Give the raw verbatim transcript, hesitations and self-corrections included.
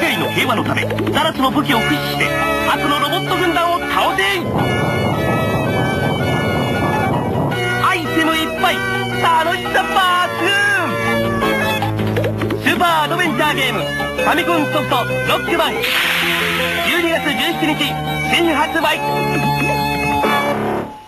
界の平和のためザラスの武器を駆使して悪のロボット軍団を倒せ。アイテムいっぱい、楽しさ抜群。スーパーアドベンチャーゲームファミコンソフトロックマン、じゅうにがつじゅうしちにち新発売。